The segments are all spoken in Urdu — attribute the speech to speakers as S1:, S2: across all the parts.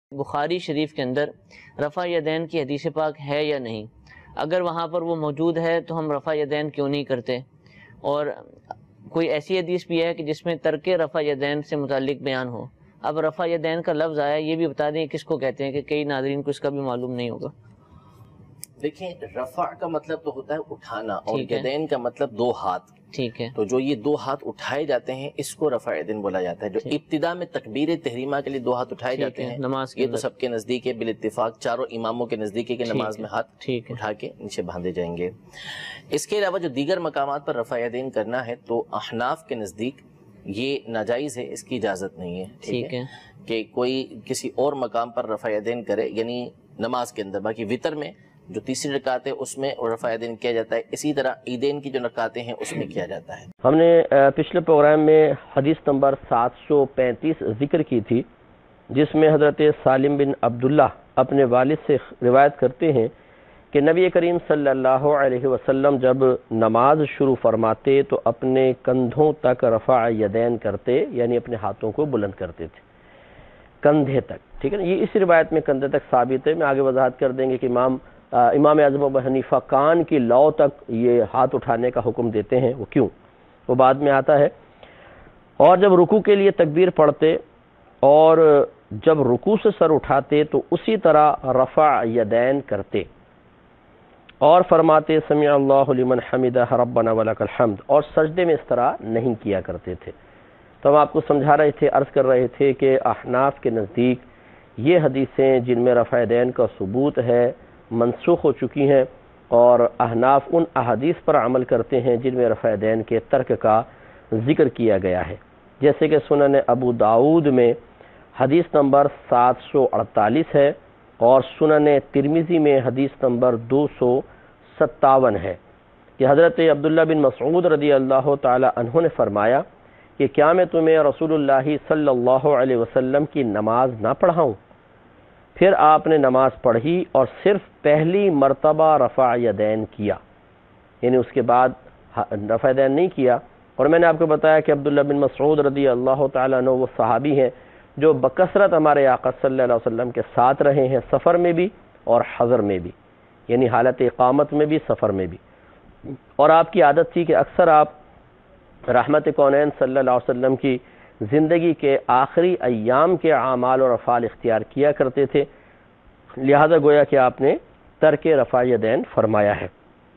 S1: بخاری شریف کے اندر رفع یدین کی حدیث پاک ہے یا نہیں؟ اگر وہاں پر وہ موجود ہے تو ہم رفع یدین کیوں نہیں کرتے؟ اور کوئی ایسی حدیث بھی ہے کہ جس میں ترک رفع یدین سے متعلق بیان ہو؟ اب رفع یدین کا لفظ آیا، یہ بھی بتا دیں کس کو کہتے ہیں، کہ کئی ناظرین کو اس کا بھی معلوم نہیں ہوگا۔
S2: دیکھیں، رفع کا مطلب تو ہوتا ہے اٹھانا، اور یدین کا مطلب دو ہاتھ۔
S1: ٹھیک ہے،
S2: تو جو یہ دو ہاتھ اٹھائے جاتے ہیں اس کو رفع یدین بولا جاتا ہے۔ جو ابتدا میں تکبیر تحریمہ کے لیے دو ہاتھ اٹھائے جاتے ہیں،
S1: نماز
S2: یہ تو سب کے نزدیک ہے، بالاتفاق چاروں اماموں کے نزدیک ہے کہ نماز میں ہاتھ اٹھا کے نیچے باندھے جائیں گے۔ اس کے علاوہ جو دیگر مقامات پر رفع یدین کرنا ہے تو احناف کے نزدیک یہ ناجائز ہے، اس کی اجازت نہیں ہے۔ ٹھیک ہے کہ کوئی کسی اور مقام پر رفع یدین کرے، یعنی نماز کے اندر۔ باقی وتر میں جو تیسری رکعت ہے اس میں رفع یدین کیا جاتا ہے، اسی طرح عیدین کی جو رکعتیں ہیں اس میں کیا جاتا ہے۔
S3: ہم نے پچھلے پروگرام میں حدیث نمبر 735 ذکر کی تھی، جس میں حضرت سالم بن عبداللہ اپنے والد سے روایت کرتے ہیں کہ نبی کریم صلی اللہ علیہ وسلم جب نماز شروع فرماتے تو اپنے کندھوں تک رفع یدین کرتے، یعنی اپنے ہاتھوں کو بلند کرتے تھے کندھے تک۔ ٹھیک ہے نا، یہ اس روایت میں کندھے تک ثابت ہے۔ میں آگے وضاحت کر دیں گے کہ امام اعظم ابو حنیفہ کان کی لو تک یہ ہاتھ اٹھانے کا حکم دیتے ہیں، وہ کیوں، وہ بعد میں آتا ہے۔ اور جب رکوع کے لیے تکبیر پڑھتے اور جب رکوع سے سر اٹھاتے تو اسی طرح رفع یدین کرتے اور فرماتے سمع اللہ لمن حمدہ ربنا ولک الحمد، اور سجدے میں اس طرح نہیں کیا کرتے تھے۔ تو ہم آپ کو سمجھا رہے تھے، عرض کر رہے تھے کہ احناف کے نزدیک یہ حدیثیں جن میں رفع یدین کا ثبوت ہے منسوخ ہو چکی ہیں، اور احناف ان احادیث پر عمل کرتے ہیں جن میں رفع یدین کے ترک کا ذکر کیا گیا ہے، جیسے کہ سنن ابو داؤد میں حدیث نمبر 748 ہے، اور سنن ترمذی میں حدیث نمبر 257 ہے، کہ حضرت عبداللہ بن مسعود رضی اللہ تعالی عنہ نے فرمایا کہ کیا میں تمہیں رسول اللہ صلی اللہ علیہ وسلم کی نماز نہ پڑھاؤں؟ پھر آپ نے نماز پڑھی اور صرف پہلی مرتبہ رفع یدین کیا، یعنی اس کے بعد رفع یدین نہیں کیا۔ اور میں نے آپ کو بتایا کہ عبداللہ بن مسعود رضی اللہ تعالیٰ عنہ وہ صحابی ہیں جو بکثرت ہمارے آقا صلی اللہ علیہ وسلم کے ساتھ رہے ہیں، سفر میں بھی اور حضر میں بھی، یعنی حالت اقامت میں بھی سفر میں بھی۔ اور آپ کی عادت تھی کہ اکثر آپ رحمت کونین صلی اللہ علیہ وسلم کی زندگی کے آخری ایام کے اعمال اور افعال اختیار کیا کرتے تھے، لہذا گویا کہ آپ نے ترک رفع یدین فرمایا ہے۔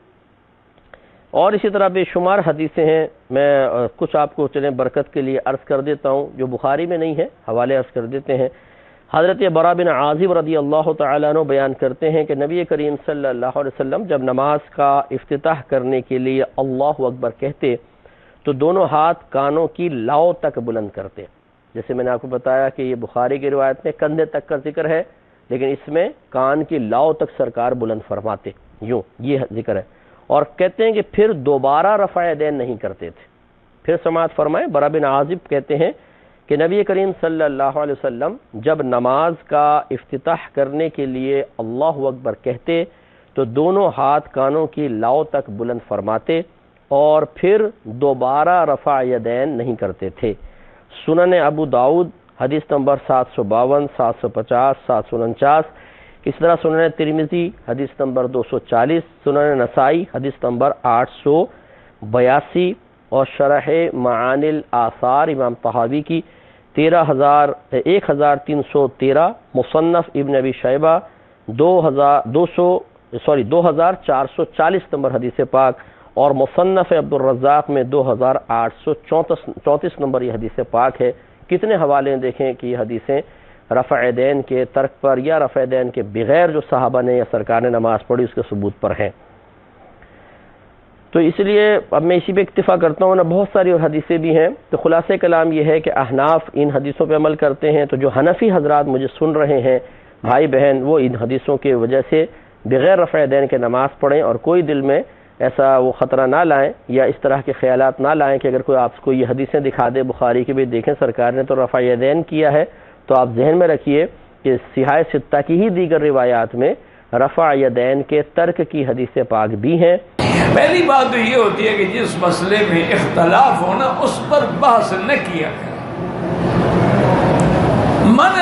S3: اور اسی طرح بے شمار حدیثیں ہیں، میں کچھ آپ کو چلیں برکت کے لیے عرض کر دیتا ہوں جو بخاری میں نہیں ہے، حوالے عرض کر دیتے ہیں۔ حضرت برا بن عازب رضی اللہ تعالیٰ عنہ بیان کرتے ہیں کہ نبی کریم صلی اللہ علیہ وسلم جب نماز کا افتتاح کرنے کے لیے اللہ اکبر کہتے تو دونوں ہاتھ کانوں کی لاؤ تک بلند کرتے۔ جیسے میں نے آپ کو بتایا کہ یہ بخاری کی روایت میں کندھے تک کا ذکر ہے، لیکن اس میں کان کی لاؤ تک سرکار بلند فرماتے، یوں یہ ذکر ہے۔ اور کہتے ہیں کہ پھر دوبارہ رفع یدین نہیں کرتے تھے۔ پھر سماعت فرمائیں، برا بن عازب کہتے ہیں کہ نبی کریم صلی اللہ علیہ وسلم جب نماز کا افتتاح کرنے کے لیے اللہ اکبر کہتے تو دونوں ہاتھ کانوں کی لاؤ تک بلند فرماتے اور پھر دوبارہ رفع یدین نہیں کرتے تھے۔ سنن ابو داؤد حدیث نمبر 752، 750، 749، اس طرح سنن ترمذی حدیث نمبر 240، سنن نسائی حدیث نمبر 882، اور شرح معانی الاثار امام طحاوی کی 1313، مصنف ابن ابی شیبہ 2440 نمبر حدیث پاک، اور مصنف عبد الرزاق میں 2834 نمبر یہ حدیث پاک ہے۔ کتنے حوالے دیکھیں کہ یہ حدیثیں رفع یدین کے ترک پر یا رفع یدین کے بغیر جو صحابہ نے یا سرکار نے نماز پڑھی اس کے ثبوت پر ہیں۔ تو اس لیے اب میں اسی پہ اکتفا کرتا ہوں، بہت ساری اور حدیثیں بھی ہیں۔ تو خلاصہ کلام یہ ہے کہ احناف ان حدیثوں پہ عمل کرتے ہیں، تو جو حنفی حضرات مجھے سن رہے ہیں بھائی بہن، وہ ان حدیثوں کی وجہ سے بغیر رفع یدین کے نماز پڑھیں، اور کوئی دل میں ایسا وہ خطرہ نہ لائیں یا اس طرح کے خیالات نہ لائیں کہ اگر کوئی آپ کو یہ حدیثیں دکھا دے بخاری کی بھی دیکھیں سرکار نے تو رفع یدین کیا ہے، تو آپ ذہن میں رکھیے کہ صحیح ستہ کی ہی دیگر روایات میں رفع یدین کے ترک کی حدیث پاک بھی ہیں۔
S4: پہلی بات تو یہ ہوتی ہے کہ جس مسئلے میں اختلاف ہونا اس پر بحث نہ کیا کرے۔ منع یہ ہے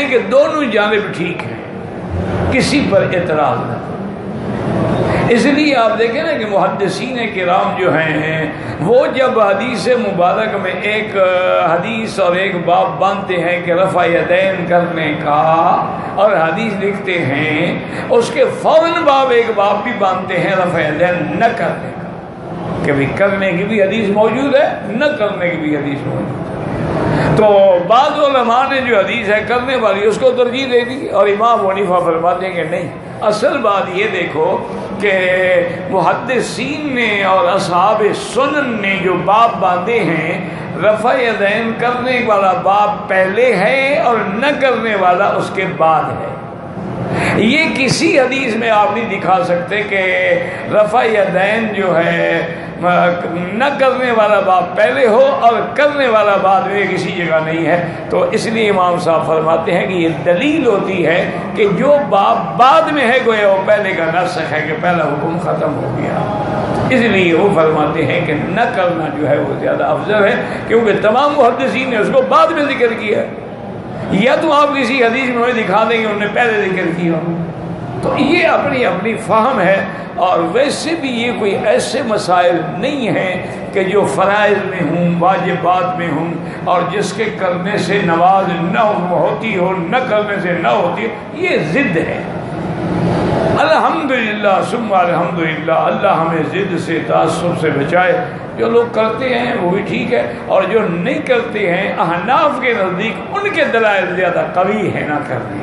S4: ہیں کہ دونوں جانب ٹھیک ہیں، کسی پر اعتراض نہ کرو۔ اس لیے آپ دیکھیں نا کہ محدثین کرام جو ہیں وہ جب حدیث مبارک میں ایک حدیث اور ایک باب باندھتے ہیں کہ رفع یدین کرنے کا، اور حدیث لکھتے ہیں اس کے فوراً باب ایک باب بھی باندھتے ہیں رفع یدین نہ کرنے کا، کہ بھی کرنے کی بھی حدیث موجود ہے، نہ کرنے کی بھی حدیث موجود ہے۔ تو بعض علماء نے جو حدیث ہے کرنے والی اس کو ترجیح دے دی، اور امام حنیفہ فرماتے ہیں کہ نہیں، اصل بات یہ دیکھو کہ محدثین نے اور اصحاب سنن نے جو باب باندھے ہیں، رفع یدین کرنے والا باب پہلے ہے اور نہ کرنے والا اس کے بعد ہے۔ یہ کسی حدیث میں آپ نہیں دکھا سکتے کہ رفع یدین جو ہے نہ کرنے والا باب پہلے ہو اور کرنے والا بعد میں، کسی جگہ نہیں ہے۔ تو اس لیے امام صاحب فرماتے ہیں کہ یہ دلیل ہوتی ہے کہ جو باب بعد میں ہے گویا وہ پہلے کا نسخ ہے، کہ پہلا حکم ختم ہو گیا۔ اس لیے وہ فرماتے ہیں کہ نہ کرنا جو ہے وہ زیادہ افضل ہے، کیونکہ تمام محدثین نے اس کو بعد میں ذکر کیا ہے، یا تو آپ کسی حدیث میں ہمیں دکھا دیں گے انہوں نے پہلے ذکر کیا۔ تو یہ اپنی اپنی فہم ہے، اور ویسے بھی یہ کوئی ایسے مسائل نہیں ہیں کہ جو فرائض میں ہوں، واجبات میں ہوں، اور جس کے کرنے سے نماز نہ ہوتی ہو، نہ کرنے سے نہ ہوتی ہو، یہ ضد ہے۔ الحمدللہ ثم الحمدللہ، اللہ ہمیں ضد سے، تعصب سے بچائے۔ جو لوگ کرتے ہیں وہ بھی ٹھیک ہے، اور جو نہیں کرتے ہیں احناف کے نزدیک ان کے دلائل زیادہ قوی ہے نہ کرنے۔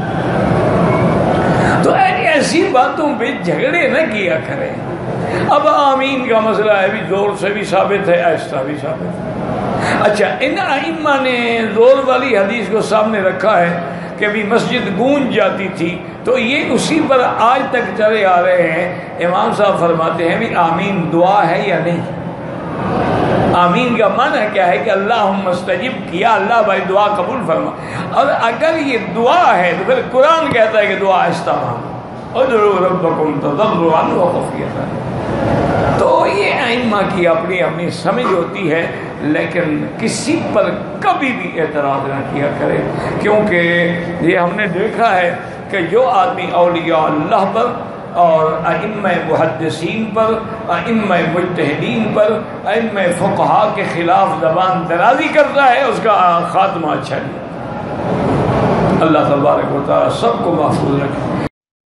S4: تو ایسی باتوں پہ جھگڑے نہ کیا کریں۔ اب آمین کا مسئلہ ہے، بھی زور سے بھی ثابت ہے، آہستہ بھی ثابت ہے۔ اچھا، ان ائمہ نے زور والی حدیث کو سامنے رکھا ہے کہ بھی مسجد گونج جاتی تھی، تو یہ اسی پر آج تک چلے آ رہے ہیں۔ امام صاحب فرماتے ہیں بھی آمین دعا ہے یا نہیں؟ آمین کا معنی کیا ہے کہ اللہم استجب، کیا اللہ بھائی دعا قبول فرما۔ اور اگر یہ دعا ہے تو پھر قرآن کہتا ہے کہ دعا آہستہ مانگو، ادعوا ربکم تضرعا وخفیۃ۔ تو یہ ائمہ کی اپنی اپنی سمجھ ہوتی ہے، لیکن کسی پر کبھی بھی اعتراض نہ کیا کرے، کیونکہ یہ ہم نے دیکھا ہے کہ جو آدمی اولیاء اللہ پر اور ائمہ محدثین پر، ائمہ مجتہدین پر، ائمہ فقہا کے خلاف زبان درازی کرتا ہے، اس کا خاتمہ اچھا نہیں۔ اللہ تبارک و تعالی سب کو محفوظ رکھے۔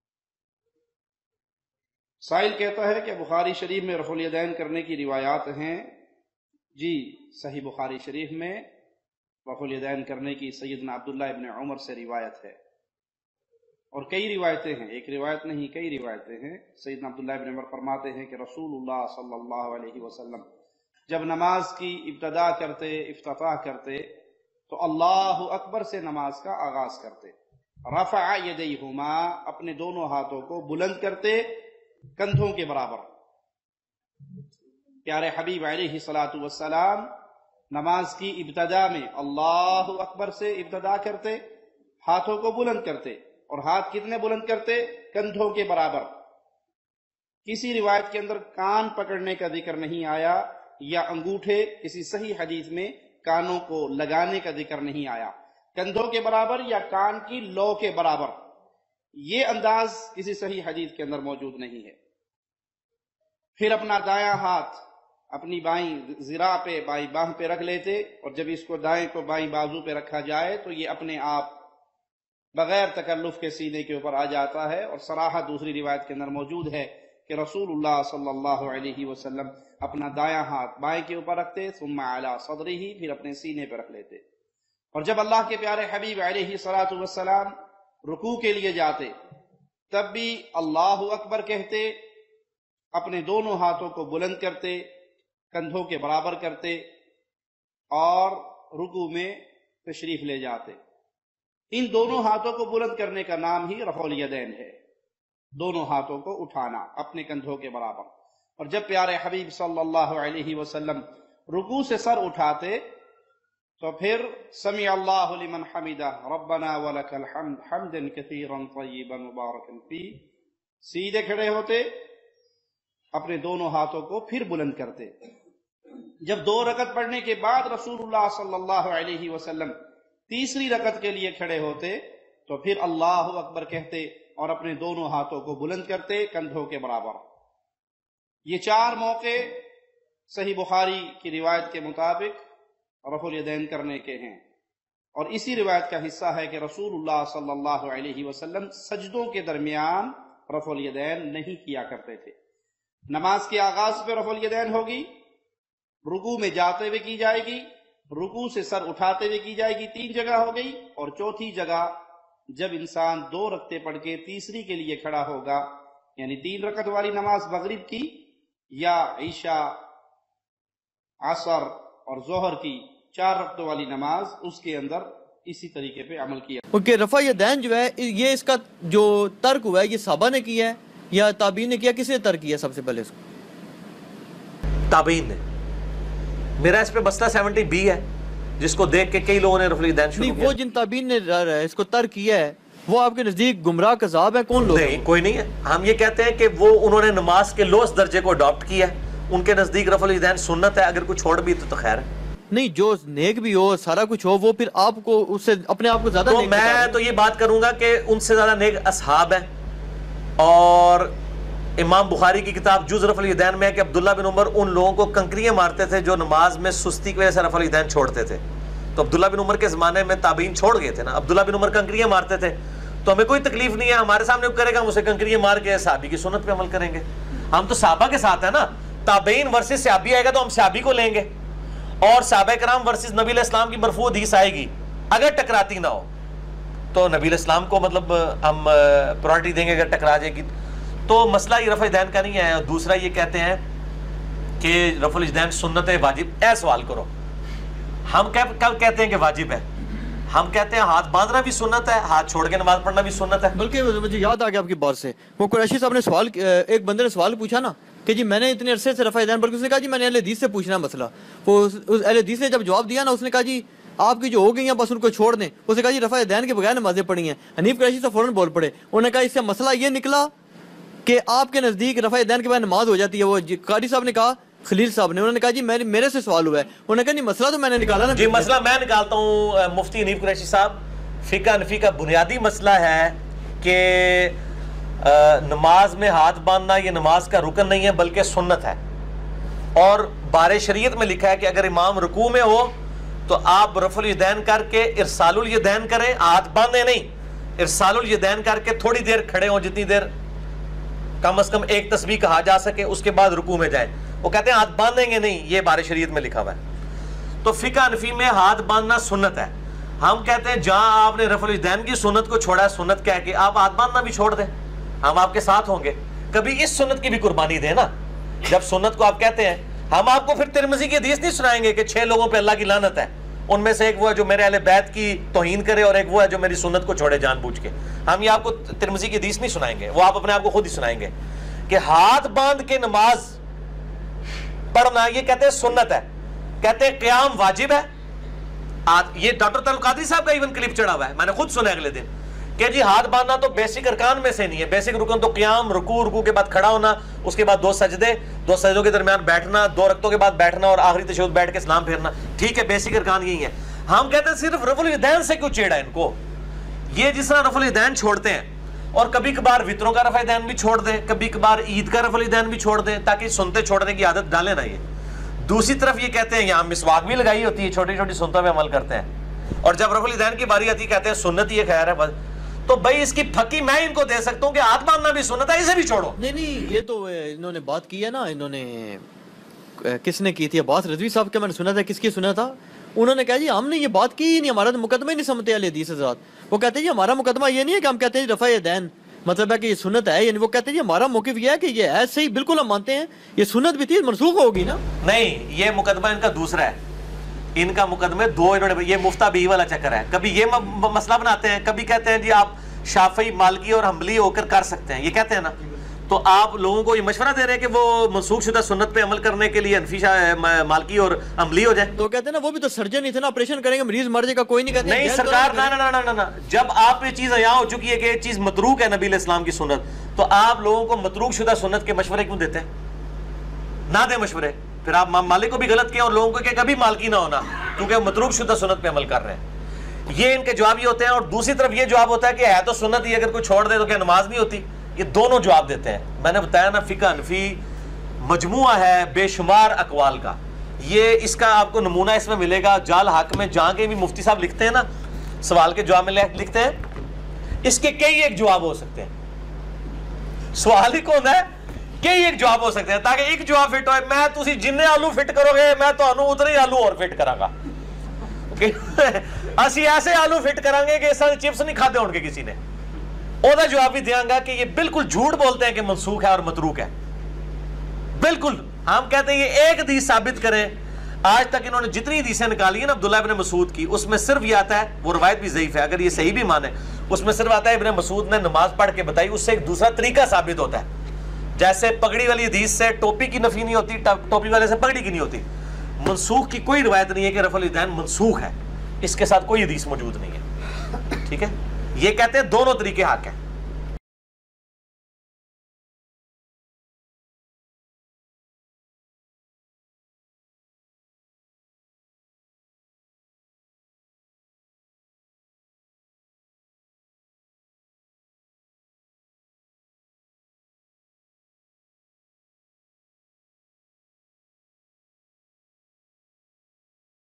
S5: سائل کہتا ہے کہ بخاری شریف میں رفع الیدین کرنے کی روایات ہیں۔ جی، صحیح بخاری شریف میں رفع الیدین کرنے کی سیدنا عبداللہ ابن عمر سے روایت ہے، اور کئی روایتیں ہیں، ایک روایت نہیں کئی روایتیں ہیں۔ سیدنا عبداللہ ابن عمر فرماتے ہیں کہ رسول اللہ صلی اللہ علیہ وسلم جب نماز کی ابتدا کرتے، افتتاح کرتے، تو اللہ اکبر سے نماز کا آغاز کرتے، رفع یدیہما، اپنے دونوں ہاتھوں کو بلند کرتے کندھوں کے برابر۔ پیارے حبیب علیہ الصلوۃ والسلام نماز کی ابتدا میں اللہ اکبر سے ابتدا کرتے، ہاتھوں کو بلند کرتے، اور ہاتھ کتنے بلند کرتے؟ کندھوں کے برابر۔ کسی روایت کے اندر کان پکڑنے کا ذکر نہیں آیا، یا انگوٹھے، کسی صحیح حدیث میں کانوں کو لگانے کا ذکر نہیں آیا۔ کندھوں کے برابر یا کان کی لو کے برابر، یہ انداز کسی صحیح حدیث کے اندر موجود نہیں ہے۔ پھر اپنا دایاں ہاتھ اپنی بائیں ذراع پہ، بائیں باہ پہ رکھ لیتے، اور جب اس کو دائیں کو بائیں بازو پہ رکھا جائے تو یہ اپنے آپ بغیر تکلف کے سینے کے اوپر آ جاتا ہے۔ اور صراحت دوسری روایت کے اندر موجود ہے کہ رسول اللہ صلی اللہ علیہ وسلم اپنا دایاں ہاتھ بائیں کے اوپر رکھتے، ثم علی صدرہ، پھر اپنے سینے پہ رکھ لیتے۔ اور جب اللہ کے پیارے حبیب علیہ الصلوۃ والسلام رکوع کے لیے جاتے، تب بھی اللہ اکبر کہتے، اپنے دونوں ہاتھوں کو بلند کرتے، کندھوں کے برابر کرتے، اور رکوع میں تشریف لے جاتے۔ ان دونوں ہاتھوں کو بلند کرنے کا نام ہی رفع الیدین ہے، دونوں ہاتھوں کو اٹھانا اپنے کندھوں کے برابر۔ اور جب پیارے حبیب صلی اللہ علیہ وسلم رکوع سے سر اٹھاتے تو پھر سمع اللہ لمن حمدہ ربنا ولک الحمد حمدا کثیرا طیبا مبارکا فیہ، سیدھے کھڑے ہوتے، اپنے دونوں ہاتھوں کو پھر بلند کرتے۔ جب 2 رکعت پڑھنے کے بعد رسول اللہ صلی اللہ علیہ وسلم तीसरी रकत के लिए खड़े होते तो फिर अल्लाहु अकबर कहते और अपने दोनों हाथों को बुलंद करते कंधों के बराबर। ये 4 मौके सही बुखारी की रिवायत के मुताबिक रफ़ुल यदैन करने के हैं, और इसी रिवायत का हिस्सा है कि रसूलुल्लाह सल्लल्लाहु अलैहि वसल्लम सजदों के दरमियान रफ़ुल यदैन नहीं किया करते थे। नमाज के आगाज पे रफ़ुल यदैन होगी, रुकू में जाते हुए की जाएगी, रुकू से सर उठाते हुए की जाएगी, 3 जगह हो गई, और चौथी जगह जब इंसान 2 रकते पढ़ के तीसरी के लिए खड़ा होगा, यानी 3 रकत वाली नमाज मगरिब की या ईशा, असर और जोहर की 4 रकतों वाली नमाज, उसके अंदर इसी तरीके पे अमल किया।
S6: ओके, रफ़ा यदैन जो है ये इसका जो तर्क हुआ है ये साहबा ने किया है या ताबीन ने किया, किसने तर्क किया सबसे पहले इसको?
S7: ताबीन ने। मेरा इस पे मसला 70B है जिसको देख के कई लोगों ने रफ़ुल यदैन शुरू किया।
S6: वो जिन ताबीन ने इसको तर्क किया है वो आपके नजदीक गुमराह कज़ाब है? कौन लोग?
S7: नहीं, कोई नहीं है। हम ये कहते हैं कि वो उन्होंने नमाज के लोएस्ट दर्जे को अडॉप्ट किया है, उनके नजदीक रफ़ुल यदैन सुन्नत है, अगर कोई छोड़ भी तो खैर है।
S6: नहीं, जो नेक भी हो, सारा कुछ हो, वो फिर आपको उससे अपने आप को ज्यादा
S7: तो मैं तो ये बात करूंगा कि उनसे ज्यादा नेक असहाब है। और इमाम बुखारी की किताब जुज़ रफ़ुल यदैन में है कि अब्दुल्ला बिन उमर उन लोगों को कंकरियां मारते थे जो नमाज में सुस्ती की वजह से रफ़ुल यदैन छोड़ते थे। तो अब्दुल्ला बिन उमर के ज़माने में ताबीन छोड़ गए थे ना, अब्दुल्ला बिन उमर कंकरियां मारते थे, तो हमें कोई तकलीफ नहीं है, हमारे सामने करेगा हम उसे कंकरियां मार के सहाबी की सुन्नत पे अमल करेंगे। हम तो सहाबा के साथ है ना, ताबीन वर्सेस सहाबी आएगा तो हम सहाबी को लेंगे, और सहाबा कराम वर्सेस नबी अलैहिस्सलाम की मरफू हदीस आएगी, अगर टकराती ना हो तो नबी अलैहिस्सलाम को मतलब हम प्रायोरिटी देंगे अगर टकरा जाएगी। तो मसला ये रफ़ा यदैन का नहीं है। और दूसरा ये कहते हैं कि रफ़ुल यदैन सुन्नत है वाजिब, ऐसा सवाल करो। हम कब कहते हैं कि वाजिब है? हम कहते हैं हाथ बांधना भी सुन्नत है, हाथ छोड़ के नमाज पढ़ना भी सुन्नत है।
S6: बल्कि मुझे याद आ गया आपकी बात से, वो कुरैशी साहब ने सवाल, एक बंदे ने सवाल पूछा ना कि जी मैंने इतने अरसे से रफ़ा यदैन, बल्कि उसने कहा जी मैंने अहले हदीस से पूछना मसला। वो उस अहले हदीस ने जब जवाब दिया ना, उसने कहा जी आपकी जो हो गई हैं बस उनको छोड़ दें। उसने कहा जी रफ़ा यदैन के बगैर नमाजें पढ़ी हैं। हनीफ कुरैशी से फ़ौरन बोल पड़े, उन्होंने कहा इससे मसला ये निकला कि आपके नज़दीक रफ़ा यदैन के बाद नमाज हो जाती है। वो कारी साहब ने कहा, खलील साहब ने, उन्होंने कहा जी मेरे से सवाल हुआ है। उन्होंने कहा नहीं मसला तो मैंने निकाला ना।
S7: जी मसला मैं निकालता हूँ मुफ्ती हनीफ कुरैशी साहब। फ़िक़्ह हनफ़ी का बुनियादी मसला है कि नमाज में हाथ बांधना ये नमाज का रुकन नहीं है बल्कि सुन्नत है। और बारे शरीयत में लिखा है कि अगर इमाम रुकू में हो तो आप रफ़ुल यदैन करके इरसालुल यदैन करें, हाथ बांधे नहीं, इरसालुल यदैन करके थोड़ी देर खड़े हो, जितनी देर कम से कम एक तस्बीह कहा जा सके, उसके बाद रुकू में जाए। वो कहते हैं हाथ बांधेंगे नहीं, ये बारे शरीयत में लिखा हुआ है। तो फ़िक़्ह हनफ़ी में हाथ बांधना सुन्नत है। हम कहते हैं जहां आपने रफ़ुल यदैन की सुन्नत को छोड़ा है, सुन्नत कह के आप हाथ बांधना भी छोड़ दें, हम आपके साथ होंगे। कभी इस सुन्नत की भी कुर्बानी दें ना। जब सुन्नत को आप कहते हैं, हम आपको फिर तिरमिज़ी की हदीस नहीं सुनाएंगे कि 6 लोगों पे अल्लाह की लानत है, उनमें से एक वो है जो मेरे अहले बैत की तौहीन करे और एक वो है जो मेरी सुन्नत को छोड़े जानबूझ के। हम ये आपको तिरमिज़ी की हदीस नहीं सुनाएंगे, वो आप अपने आप को खुद ही सुनाएंगे कि हाथ बांध के नमाज पढ़ना ये कहते हैं सुन्नत है। कहते हैं क़याम वाजिब है। ये डॉक्टर तलुल क़ादरी साहब का इवन क्लिप चढ़ा हुआ है, मैंने खुद सुना अगले दिन कि जी हाथ बांधना तो बेसिक अरकान में से नहीं है। बेसिक रुकन तो क़याम, रुकू, रुकू के बाद खड़ा होना, उसके बाद 2 सजदे, 2 सजदों के दरमियान बैठना, 2 रकतों के बाद बैठना और आखिरी तशहुद बैठ के सलाम फेरना। ठीक है, बेसिक अरकान यही है। हम कहते हैं सिर्फ रफ़ुल यदैन से क्यों छेड़ा इनको? ये जिस तरह रफ़ुल यदैन छोड़ते हैं और कभी कभार वित्रों का रफ़ा यदैन भी छोड़ दें, कभी कभार ईद का रफ़ुल यदैन भी छोड़ दें, ताकि सुनते छोड़ने की आदत डालें ना। ये दूसरी तरफ ये कहते हैं यहाँ मिसवाक भी लगाई होती है, छोटी छोटी सुन्नतों में अमल करते हैं, और जब रफ़ुल यदैन की बारी आती है कहते हैं सुन्नत ये खैर है बस। तो भाई इसकी फकी मैं इनको दे सकता हूँ कि हाथ बांधना भी सुन्नत है, इसे भी छोड़ो।
S6: नहीं, ये तो इन्होंने बात की है ना, इन्होंने किसने की थी बात? रज़वी साहब के मैंने सुना था, किसकी सुना था? उन्होंने कहा जी हमने ये बात की ही नहीं, हमारा तो मुकदमा ही नहीं समझते अहले हदीस हज़रात। वो कहते हैं जी हमारा मुकदमा ये नहीं है कि हम कहते हैं रफ़ा यदैन मतलब है कि ये सुन्नत है, यानी वो कहते हैं जी हमारा मौक़िफ़ ये है कि ये है सही, बिल्कुल हम मानते हैं ये सुन्नत भी थी, मनसूख होगी ना।
S7: नहीं, ये मुकदमा इनका दूसरा है। इनका मुकदमे 2 इन्होंने, ये मुफ्ता बी वाला चक्कर है। कभी ये मसला बनाते हैं, कभी कहते हैं जी आप शाफी, मालकी और हम्बली होकर कर सकते हैं, ये कहते हैं ना। तो आप लोगों को ये मशवरा दे रहे हैं कि वो मनसूख शुदा सुन्नत पे अमल करने के लिए हनफी, मालकी और अमली हो जाए।
S6: तो कहते हैं ना वो भी तो सर्जन ही थे ना, ऑपरेशन करेंगे मरीज मर जाएगा, कोई नहीं कहते
S7: नहीं सरकार, ना ना ना ना ना। जब आप ये चीज यहाँ हो चुकी है कि ये चीज मतरूक है नबी अलैहिस्सलाम की सुन्नत, तो आप लोगों को मतरूक शुदा सुन्नत के मशवरे क्यों देते हैं? ना दे मशवरे, फिर आप मालिक को भी गलत किया और लोगों को कभी मालकी ना होना, क्योंकि मतरूक शुदा सुन्नत पे अमल कर रहे हैं। یہ ان کے جواب یہ ہوتے ہیں، اور دوسری طرف یہ جواب ہوتا ہے کہ ہے تو سنت ہی، اگر کوئی چھوڑ دے تو کیا نماز نہیں ہوتی؟ یہ دونوں جواب دیتے ہیں. میں نے بتایا نا فقہ حنفی مجموعہ ہے بے شمار اقوال کا. یہ اس کا آپ کو نمونہ اس میں ملے گا جال حق میں، جہاں کے بھی مفتی صاحب لکھتے ہیں نا سوال کے جواب میں لکھتے ہیں، اس کے کئی ایک جواب ہو سکتے ہیں. سوال ہی کون ہے، کئی ایک جواب ہو سکتے ہیں، تاکہ ایک جواب فٹ ہوئے. میں تسی جننے آلو فٹ کرو گے میں تو اتنے ہی آلو اور فٹ کرا گا. اسی ایسے آلو فٹ کریں گے کہ اس طرح چپس نہیں کھاتے ان کے کسی نے. اوہ جواب بھی دیاں گا کہ یہ بالکل جھوٹ بولتے ہیں کہ منسوخ ہے اور متروک ہے. بالکل ہم کہتے ہیں یہ ایک حدیث ثابت کریں. آج تک انہوں نے جتنی حدیثیں نکالی ہیں نا عبداللہ ابن مسعود کی، اس میں صرف یہ آتا ہے، وہ روایت بھی ضعیف ہے اگر یہ صحیح بھی مانے، اس میں صرف آتا ہے ابن مسعود نے نماز پڑھ کے بتائی. اس سے ایک دوسرا طریقہ ثابت ہوتا ہے. جیسے پگڑی والی حدیث سے ٹوپی کی نفی نہیں ہوتی، ٹوپی والے سے پگڑی کی نہیں ہوتی. منسوخ کی کوئی روایت نہیں ہے کہ رفع الیدین منسوخ ہے، اس کے ساتھ کوئی حدیث موجود نہیں ہے. ٹھیک ہے، یہ کہتے ہیں دونوں طریقے حق ہیں.